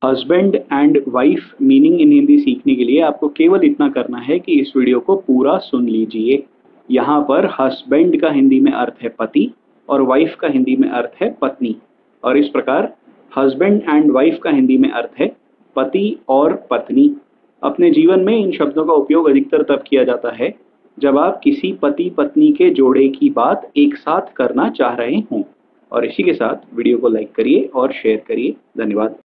Husband and wife meaning in Hindi सीखने के लिए आपको केवल इतना करना है कि इस वीडियो को पूरा सुन लीजिए। यहाँ पर हस्बैंड का हिंदी में अर्थ है पति और वाइफ का हिंदी में अर्थ है पत्नी। और इस प्रकार हस्बैंड एंड वाइफ का हिंदी में अर्थ है पति और पत्नी। अपने जीवन में इन शब्दों का उपयोग अधिकतर तब किया जाता है जब आप किसी पति पत्नी के जोड़े की बात एक साथ करना चाह रहे हों। और इसी के साथ वीडियो को लाइक करिए और शेयर करिए। धन्यवाद।